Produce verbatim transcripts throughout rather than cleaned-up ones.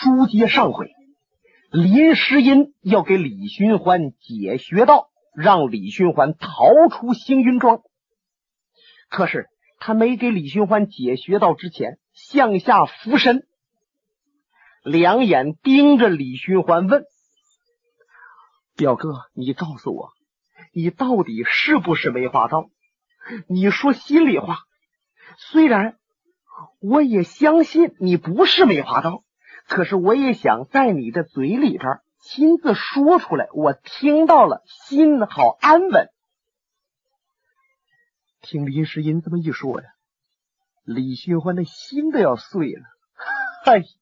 书接上回，林诗音要给李寻欢解穴道，让李寻欢逃出星云庄。可是他没给李寻欢解穴道之前，向下俯身，两眼盯着李寻欢问：表哥，你告诉我，你到底是不是梅花道？你说心里话，虽然我也相信你不是梅花道，可是我也想在你的嘴里边亲自说出来，我听到了，心好安稳。听林诗音这么一说呀，李寻欢的心都要碎了。哎呀，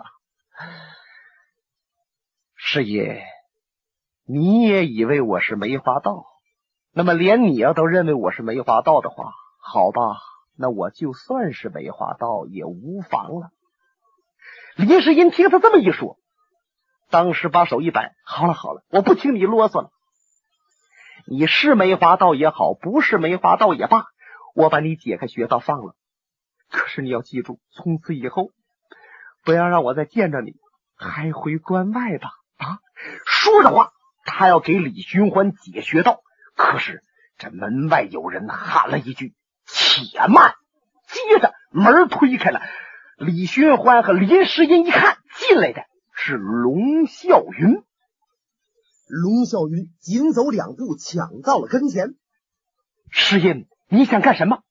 师爷，你也以为我是梅花道？那么连你要都认为我是梅花道的话，好吧，那我就算是梅花道也无妨了。林诗音听他这么一说，当时把手一摆，好了好了，我不听你啰嗦了。你是梅花道也好，不是梅花道也罢，我把你解开穴道放了。可是你要记住，从此以后不要让我再见着你，还回关外吧。啊！说着话，他要给李寻欢解穴道，可是这门外有人喊了一句：且慢！接着门推开了，李寻欢和林诗音一看，进来的是龙啸云。 龙啸云紧走两步，抢到了跟前。 诗音，你想干什么？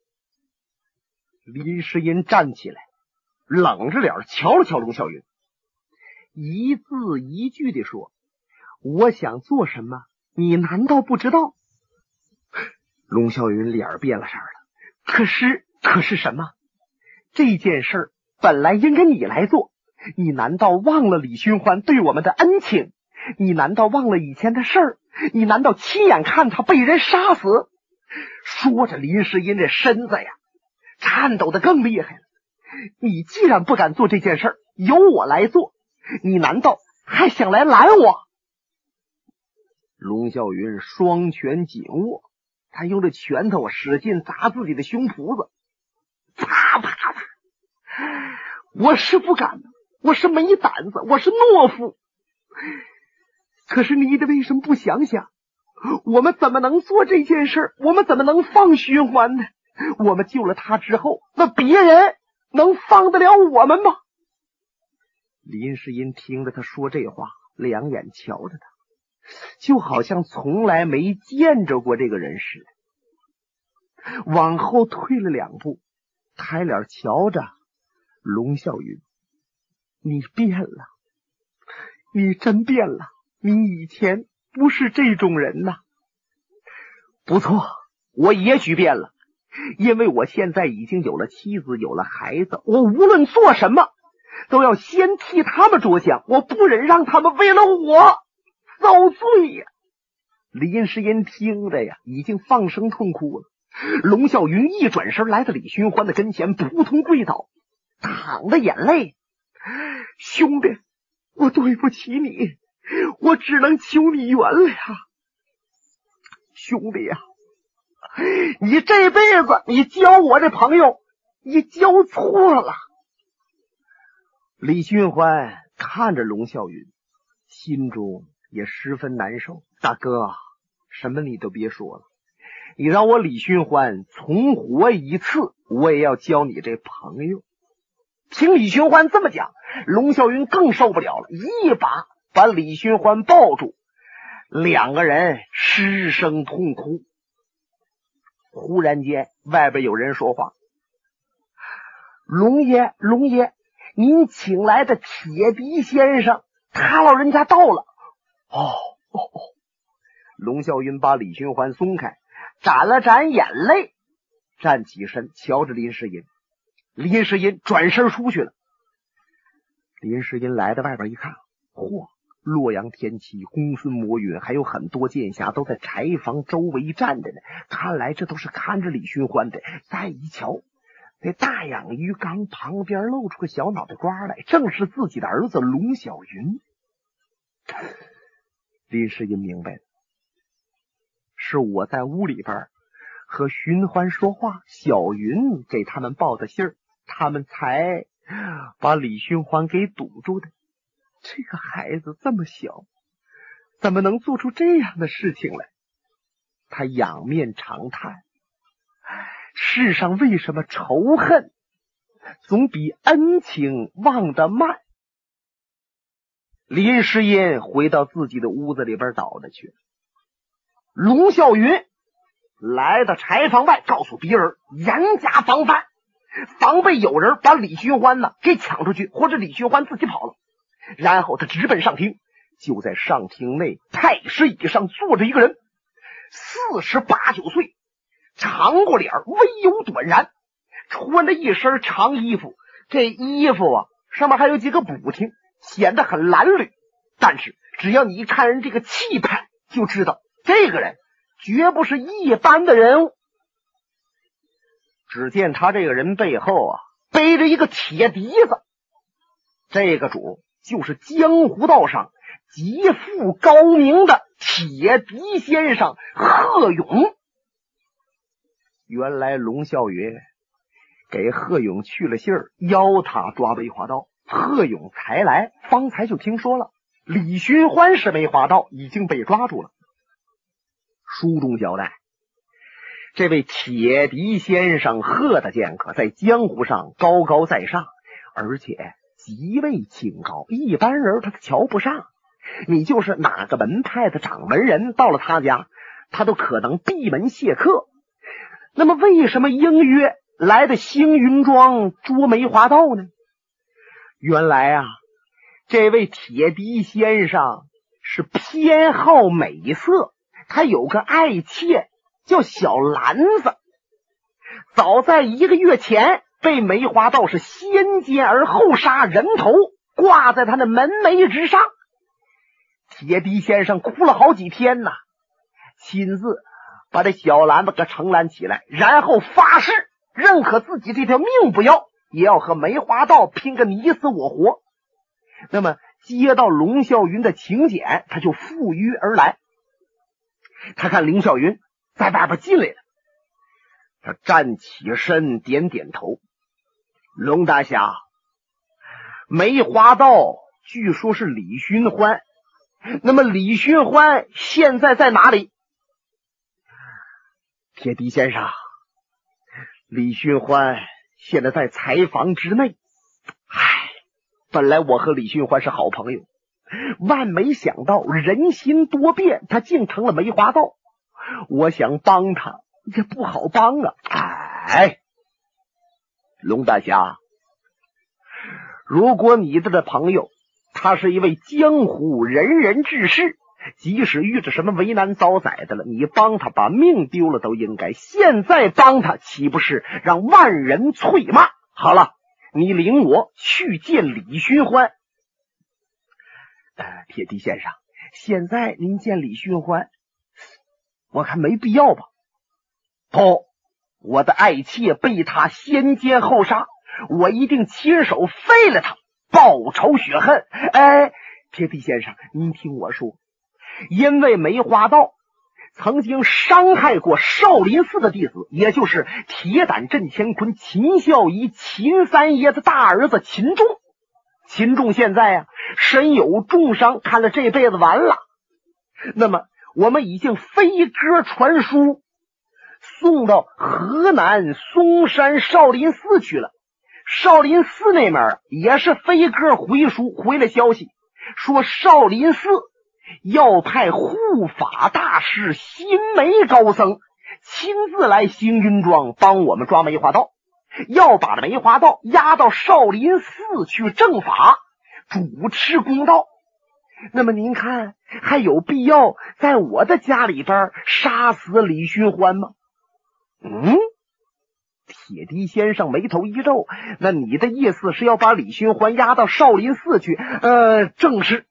林诗音站起来，冷着脸瞧了瞧龙啸云，一字一句地说：我想做什么，你难道不知道？龙啸云脸变了色了。可是可是什么？这件事本来应该你来做，你难道忘了李寻欢对我们的恩情？你难道忘了以前的事儿？你难道亲眼看他被人杀死？说着，林诗音这身子呀颤抖得更厉害了。你既然不敢做这件事儿，由我来做，你难道还想来拦我？龙啸云双拳紧握，他用着拳头使劲砸自己的胸脯子，啪啪啪！我是不敢的，我是没胆子，我是懦夫。可是你的为什么不想想，我们怎么能做这件事？我们怎么能放寻欢呢？我们救了他之后，那别人能放得了我们吗？林诗音听着他说这话，两眼瞧着他，就好像从来没见着过这个人似的。往后退了两步，抬脸瞧着龙啸云：你变了，你真变了，你以前不是这种人呐。不错，我也许变了，因为我现在已经有了妻子，有了孩子，我无论做什么都要先替他们着想，我不忍让他们为了我遭罪呀。林诗音听着呀，已经放声痛哭了。龙啸云一转身来到李寻欢的跟前，扑通跪倒，淌着眼泪：兄弟，我对不起你，我只能求你原谅。兄弟呀、啊，你这辈子你交我这朋友，你交错了。李寻欢看着龙啸云，心中也十分难受。大哥，什么你都别说了，你让我李寻欢重活一次，我也要交你这朋友。听李寻欢这么讲，龙啸云更受不了了，一把把李寻欢抱住，两个人失声痛哭。忽然间外边有人说话：龙爷，龙爷，您请来的铁笛先生他老人家到了。哦哦哦！龙啸云把李寻欢松开，眨了眨眼泪，站起身瞧着林诗音。林诗音转身出去了。林诗音来到外边一看，嚯，洛阳天齐、公孙魔云还有很多剑侠都在柴房周围站着呢，看来这都是看着李寻欢的。再一瞧，那大养鱼缸旁边露出个小脑袋瓜来，正是自己的儿子龙啸云。林诗音明白了，是我在屋里边和寻欢说话，小云给他们报的信儿，他们才把李寻欢给堵住的。这个孩子这么小，怎么能做出这样的事情来？他仰面长叹，世上为什么仇恨总比恩情忘得慢？林诗音回到自己的屋子里边倒着去了。龙啸云来到柴房外，告诉别人严加防范，防备有人把李寻欢呢给抢出去，或者李寻欢自己跑了。然后他直奔上厅，就在上厅内太师椅上坐着一个人，四十八九岁，长过脸，微有短髯，穿着一身长衣服，这衣服啊上面还有几个补丁，显得很褴褛。但是只要你一看人这个气派，就知道这个人绝不是一般的人物。只见他这个人背后啊背着一个铁笛子，这个主就是江湖道上极富高明的铁笛先生贺勇。原来龙啸云给贺勇去了信儿，邀他抓梅花盗。贺勇才来，方才就听说了李寻欢是梅花盗，已经被抓住了。书中交代，这位铁笛先生贺大剑客在江湖上高高在上，而且极为清高，一般人他瞧不上。你就是哪个门派的掌门人到了他家，他都可能闭门谢客。那么为什么应约来的星云庄捉梅花盗呢？原来啊，这位铁笛先生是偏好美色，他有个爱妾叫小兰子，早在一个月前被梅花盗是先奸而后杀，人头挂在他的门楣之上。铁笛先生哭了好几天呐，亲自把这小兰子给承揽起来，然后发誓认可自己这条命不要，也要和梅花盗拼个你死我活。那么接到龙啸云的请柬，他就赴约而来。他看林啸云在外边进来了，他站起身点点头。龙大侠，梅花盗据说是李寻欢，那么李寻欢现在在哪里？铁笛先生，李寻欢现在在柴房之内。唉，本来我和李寻欢是好朋友，万没想到人心多变，他竟成了梅花盗。我想帮他也不好帮啊。哎，龙大侠，如果你的朋友他是一位江湖仁人志士，即使遇着什么为难遭宰的了，你帮他把命丢了都应该，现在帮他岂不是让万人啐骂？好了，你领我去见李寻欢。呃，铁笛先生，现在您见李寻欢我看没必要吧？不，我的爱妾被他先奸后杀，我一定亲手废了他，报仇雪恨。哎，铁笛先生，您听我说，因为梅花盗曾经伤害过少林寺的弟子，也就是铁胆镇乾坤秦孝仪秦三爷的大儿子秦仲。秦仲现在啊身有重伤，看了这辈子完了。那么我们已经飞鸽传书送到河南嵩山少林寺去了，少林寺那边也是飞鸽回书回了消息，说少林寺要派护法大师新梅高僧亲自来星云庄帮我们抓梅花盗，要把梅花盗押到少林寺去正法，主持公道。那么您看还有必要在我的家里边杀死李寻欢吗？嗯，铁笛先生眉头一皱，那你的意思是要把李寻欢押到少林寺去？呃，正是。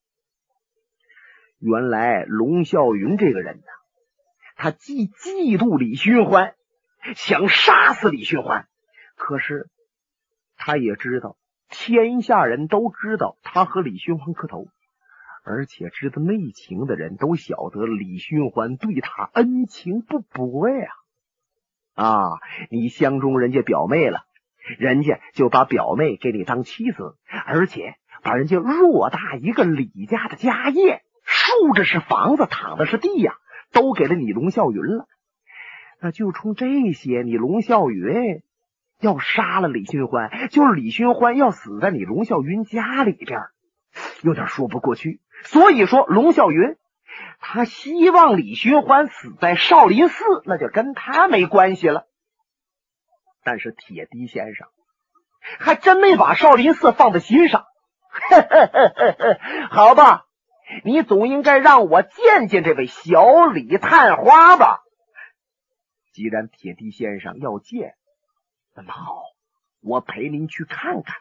原来龙啸云这个人呢，他既嫉妒李寻欢，想杀死李寻欢，可是他也知道天下人都知道他和李寻欢磕头，而且知道内情的人都晓得李寻欢对他恩情不薄呀。啊，你相中人家表妹了， 人家就把表妹给你当妻子，而且把人家偌大一个李家的家业，竖着是房子，躺的是地呀、啊，都给了你龙啸云了。那就冲这些，你龙啸云要杀了李寻欢，就是李寻欢要死在你龙啸云家里边，有点说不过去。所以说龙啸云他希望李寻欢死在少林寺，那就跟他没关系了。但是铁笛先生还真没把少林寺放在心上。好吧，你总应该让我见见这位小李探花吧。既然铁笛先生要见，那么好，我陪您去看看。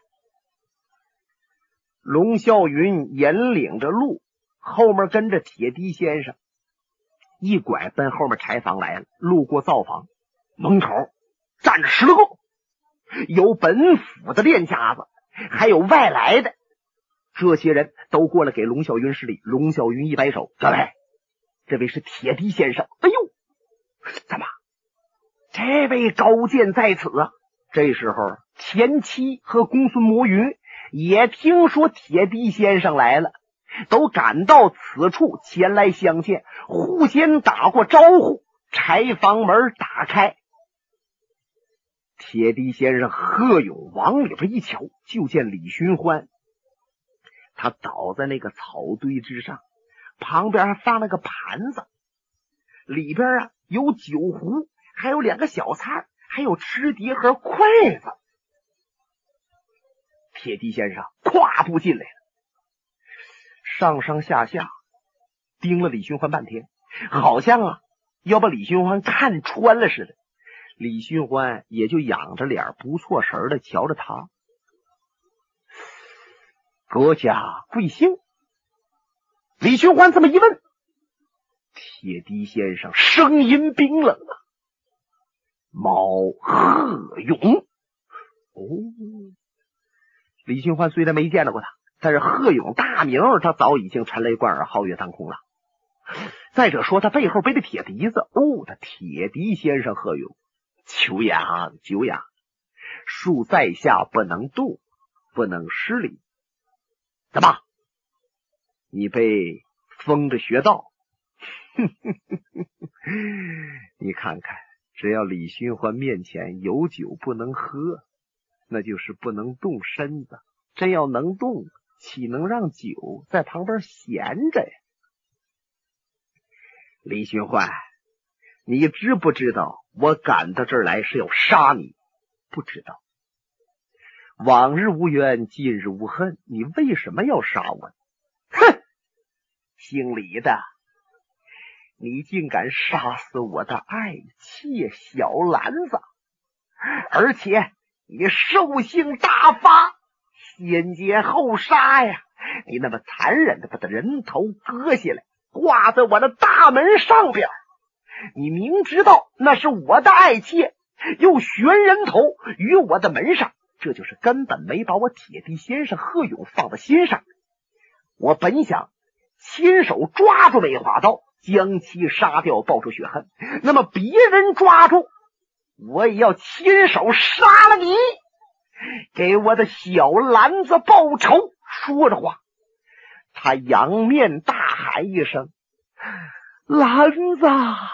龙啸云引领着路，后面跟着铁笛先生，一拐奔后面柴房来了。路过灶房，门口站着十来个，有本府的练家子，还有外来的。这些人都过来给龙啸云施礼。龙啸云一摆手：“各位，这位是铁笛先生。”哎呦，怎么这位高见在此啊？这时候前妻和公孙魔云也听说铁笛先生来了，都赶到此处前来相见，互相打过招呼。柴房门打开，铁笛先生贺勇往里边一瞧，就见李寻欢，他倒在那个草堆之上，旁边还放了个盘子，里边啊有酒壶，还有两个小菜，还有吃碟和筷子。铁笛先生跨步进来了，上上下下盯了李寻欢半天，好像啊要把李寻欢看穿了似的。李寻欢也就仰着脸不错神的瞧着他。阁下贵姓？李寻欢这么一问，铁笛先生声音冰冷啊，毛贺勇。哦，李寻欢虽然没见到过他，但是贺勇大名他早已经陈雷贯耳，皓月当空了。再者说他背后背着铁笛子，哦，他铁笛先生贺勇。久仰久仰，恕在下不能动，不能失礼。怎么，你被封着学道？你看看，只要李寻欢面前有酒不能喝，那就是不能动身子。真要能动，岂能让酒在旁边闲着呀？李寻欢，你知不知道我赶到这儿来是要杀你？不知道。往日无冤，近日无恨，你为什么要杀我？哼，姓李的，你竟敢杀死我的爱妾小兰子，而且你兽性大发，先奸后杀呀！你那么残忍的把他人头割下来，挂在我的大门上边，你明知道那是我的爱妾，又悬人头于我的门上，这就是根本没把我铁笛先生贺勇放在心上。我本想亲手抓住梅花刀，将其杀掉，报仇雪恨，那么别人抓住我也要亲手杀了你，给我的小兰子报仇。说着话，他仰面大喊一声：兰子，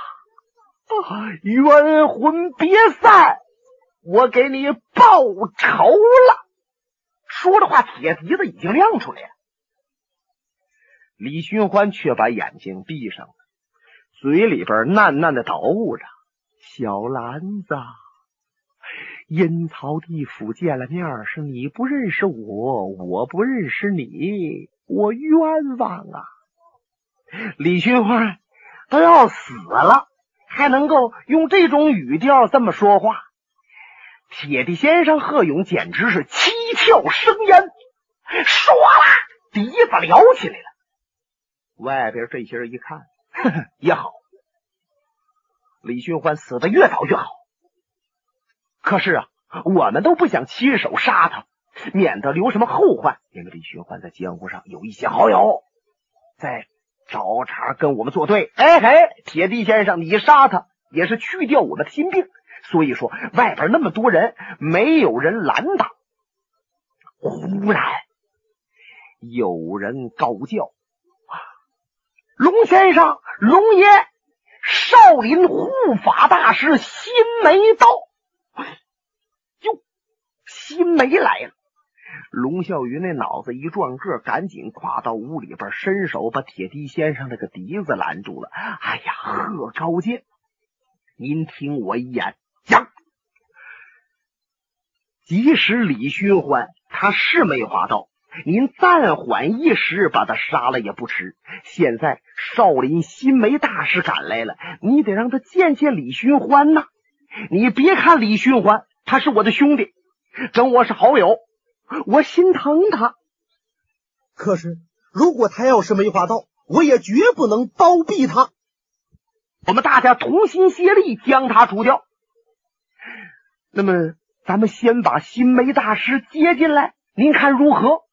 冤魂别散，我给你报仇了。说着话，铁笛子已经亮出来了。李寻欢却把眼睛闭上了，嘴里边喃喃的捣鼓着：小兰子，阴曹地府见了面，是你不认识我，我不认识你，我冤枉啊！李寻欢都要死了，还能够用这种语调这么说话，铁笛先生贺勇简直是七窍生烟，唰啦，笛子撩起来了。外边这些人一看，呵呵，也好，李寻欢死得越早越好。可是啊，我们都不想亲手杀他，免得留什么后患。因为李寻欢在江湖上有一些好友在找茬跟我们作对。哎嘿，铁笛先生，你杀他也是去掉我们的心病， 所以说外边那么多人，没有人拦挡。忽然有人高叫：龙先生，龙爷，少林护法大师新梅到！哟，新梅来了！龙啸云那脑子一转个，赶紧跨到屋里边，伸手把铁笛先生那个笛子拦住了。哎呀，贺高见，您听我一言讲。即使李寻欢他是梅花道，您暂缓一时把他杀了也不迟。现在少林新梅大师赶来了，你得让他见见李寻欢呐。你别看李寻欢他是我的兄弟，跟我是好友，我心疼他。 可是如果他要是梅花道，我也绝不能包庇他。 我们大家同心协力将他除掉。那么咱们先把新梅大师接进来，您看如何？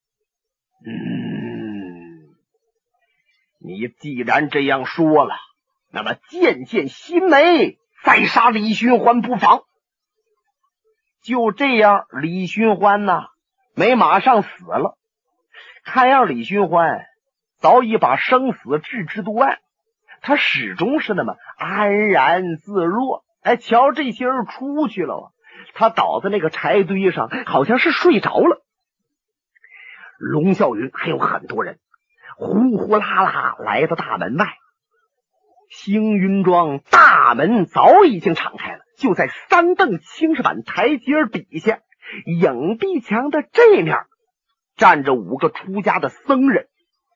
嗯，你既然这样说了，那么见见新梅，再杀李寻欢不妨。就这样，李寻欢呐，没马上死了。看样李寻欢早已把生死置之度外，他始终是那么安然自若。哎，瞧这些人出去了，他倒在那个柴堆上，好像是睡着了。龙啸云还有很多人呼呼啦啦来到大门外。星云庄大门早已经敞开了，就在三蹬青石板台阶底下，影壁墙的这面站着五个出家的僧人，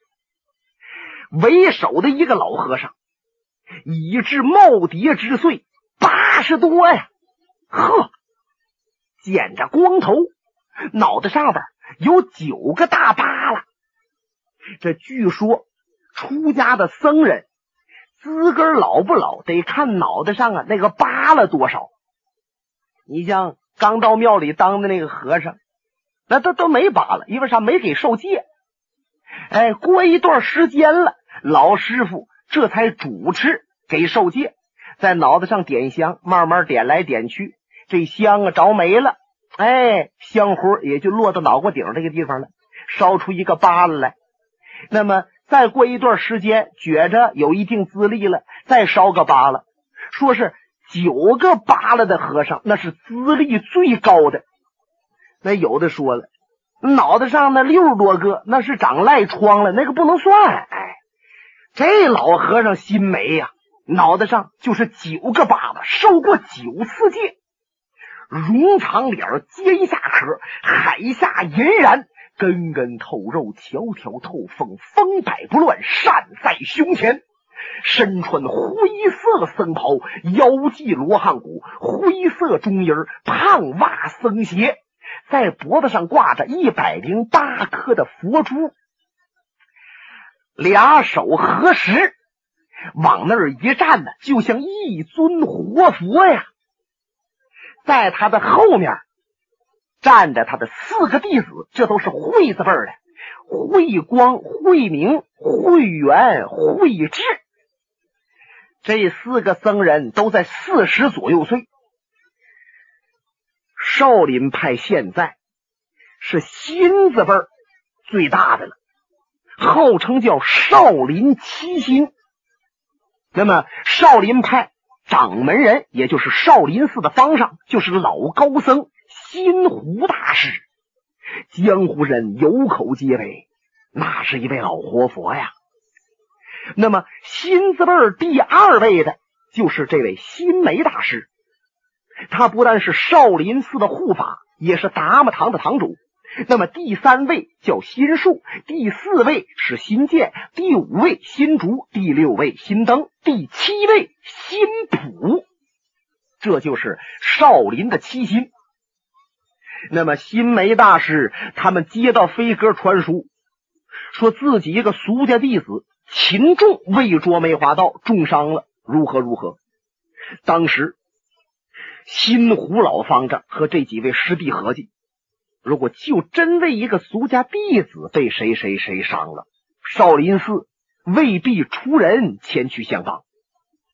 为首的一个老和尚已至耄耋之岁，八十多呀，呵，剪着光头，脑袋上边有九个大疤了。这据说出家的僧人资格老不老，得看脑袋上啊那个疤了多少。你像刚到庙里当的那个和尚，那都都没疤了，因为啥？没给受戒。哎，过一段时间了，老师傅这才主持给受戒，在脑袋上点香，慢慢点来点去，这香啊着没了，哎，香火也就落到脑瓜顶这个地方了，烧出一个疤了来。那么再过一段时间，觉着有一定资历了，再烧个疤了。说是九个疤了的和尚，那是资历最高的。那有的说了，脑袋上那六十多个，那是长赖疮了，那个不能算。哎，这老和尚心梅呀、啊，脑袋上就是九个疤子，受过九次戒，容长脸，尖下壳，海下银髯，根根透肉，条条透缝，风摆不乱，扇在胸前。身穿灰色僧袍，腰系罗汉骨，灰色中衣，胖袜僧鞋，在脖子上挂着一百零八颗的佛珠，俩手合十，往那儿一站呢，就像一尊活佛呀。在他的后面站着他的四个弟子，这都是慧字辈的，慧光、慧明、慧远、慧智。这四个僧人都在四十左右岁。少林派现在是新字辈最大的了，号称叫少林七心。那么少林派掌门人，也就是少林寺的方丈，就是老高僧新湖大师，江湖人有口皆碑，那是一位老活佛呀。那么新字辈第二位的就是这位新梅大师，他不但是少林寺的护法，也是达摩堂的堂主。那么第三位叫新树，第四位是新建，第五位新竹，第六位新登，第七位新普，这就是少林的七心。那么新梅大师他们接到飞鸽传书，说自己一个俗家弟子秦仲为捉梅花道重伤了，如何如何。当时新湖老方丈和这几位师弟合计，如果就真为一个俗家弟子被谁谁谁伤了，少林寺未必出人前去相帮。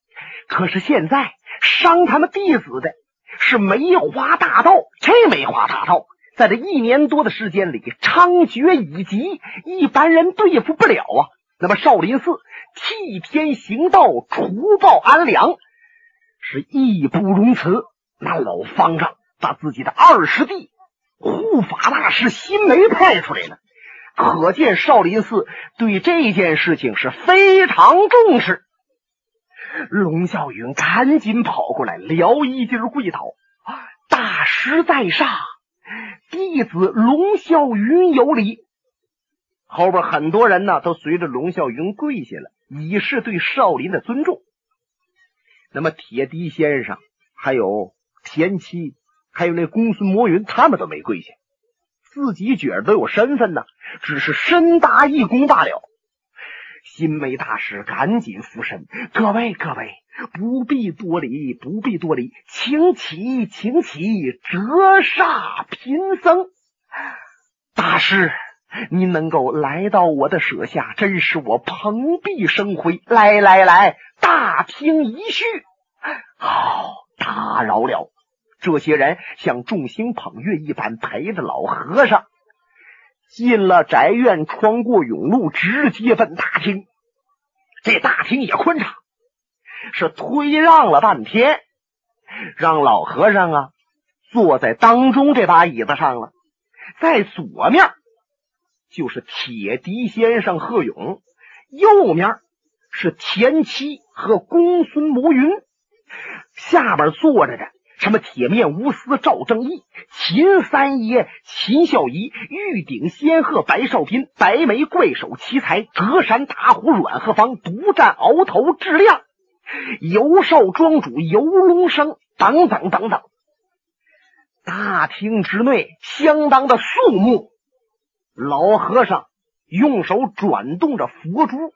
可是现在伤他们弟子的是梅花大盗，这梅花大盗在这一年多的时间里猖獗已极，一般人对付不了啊。那么少林寺替天行道，除暴安良，是义不容辞。那老方丈把自己的二师弟护法大师辛梅派出来了，可见少林寺对这件事情是非常重视。龙啸云赶紧跑过来，撩衣襟跪倒：“大师在上，弟子龙啸云有礼。”后边很多人呢都随着龙啸云跪下了，以示对少林的尊重。那么铁笛先生还有田七还有那公孙魔云，他们都没跪下，自己觉得都有身份呢，只是深大一功罢了。新梅大师赶紧俯身：“各位各位，不必多礼，不必多礼，请起请起，折煞贫僧。大师，您能够来到我的舍下，真是我蓬荜生辉。来来来，大厅一叙。好，打扰了。”这些人像众星捧月一般，陪着老和尚进了宅院，穿过甬路，直接奔大厅。这大厅也宽敞，是推让了半天，让老和尚啊坐在当中这把椅子上了。在左面就是铁笛先生贺勇，右面是田七和公孙魔云，下边坐着的什么铁面无私赵正义、秦三爷秦孝仪、玉鼎仙鹤白少斌、白眉怪手奇才、隔山打虎阮鹤芳、独占鳌头质量、游少庄主游龙生等等等等。大厅之内相当的肃穆，老和尚用手转动着佛珠：“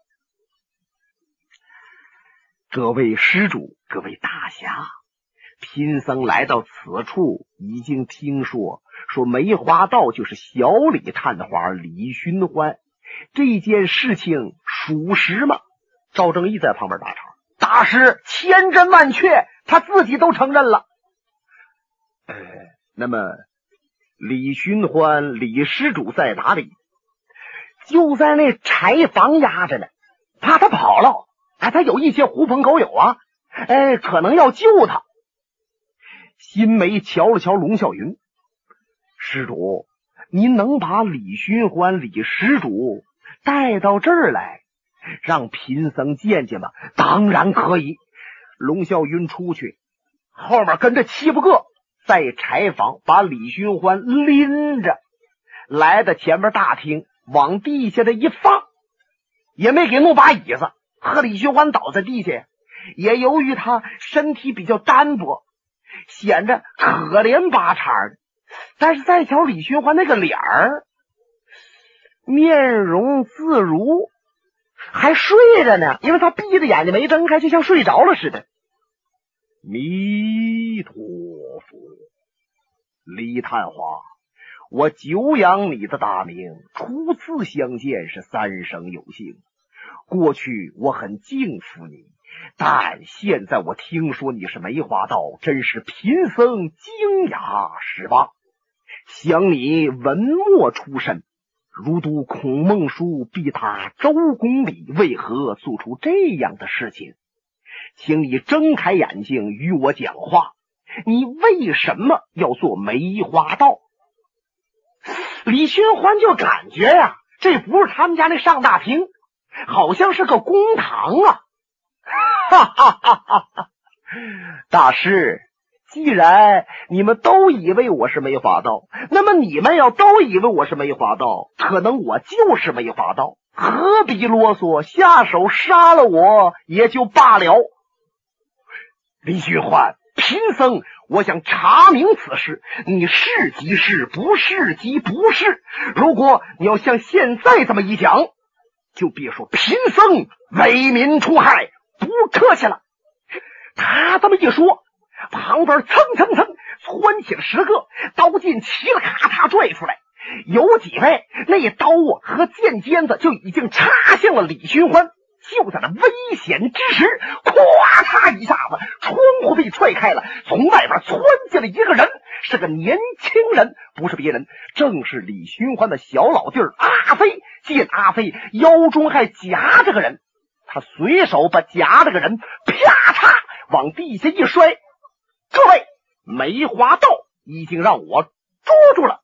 各位施主，各位大侠，贫僧来到此处，已经听说说梅花道就是小李探花李寻欢，这件事情属实吗？”赵正义在旁边打岔：“大师千真万确，他自己都承认了。”呃，那么李寻欢李施主在哪里？就在那柴房压着呢，怕他跑了。哎，他有一些狐朋狗友啊，哎，可能要救他。新梅瞧了瞧龙啸云：“施主，您能把李寻欢李施主带到这儿来，让贫僧见见吗？”“当然可以。”龙啸云出去，后面跟着七八个，在柴房把李寻欢拎着来到前面大厅，往地下的一放，也没给弄把椅子，和李寻欢倒在地下。也由于他身体比较单薄，显着可怜巴叉的，但是再瞧李寻欢那个脸儿，面容自如，还睡着呢，因为他闭着眼睛没睁开，就像睡着了似的。弥陀佛，李探花，我久仰你的大名，初次相见是三生有幸。过去我很敬服你，但现在我听说你是梅花道，真是贫僧惊讶失望。想你文墨出身，如读孔孟书，必达周公礼，为何做出这样的事情？请你睁开眼睛与我讲话，你为什么要做梅花道？李寻欢就感觉呀、啊，这不是他们家那上大厅，好像是个公堂啊！哈哈哈哈哈！大师，既然你们都以为我是梅花道，那么你们要都以为我是梅花道，可能我就是梅花道，何必啰嗦，下手杀了我也就罢了。李寻欢，贫僧我想查明此事，你是即是，不是即不是。如果你要像现在这么一讲，就别说贫僧为民除害，不客气了。他这么一说，旁边蹭蹭蹭窜起了十个刀剑，齐了咔嚓拽出来，有几位那刀啊和剑尖子就已经插向了李寻欢。 就在那危险之时，咵嚓一下子，窗户被踹开了，从外边窜进来一个人，是个年轻人，不是别人，正是李寻欢的小老弟儿阿飞。见阿飞腰中还夹着个人，他随手把夹着个人啪嚓往地下一摔。各位，梅花道已经让我捉住了。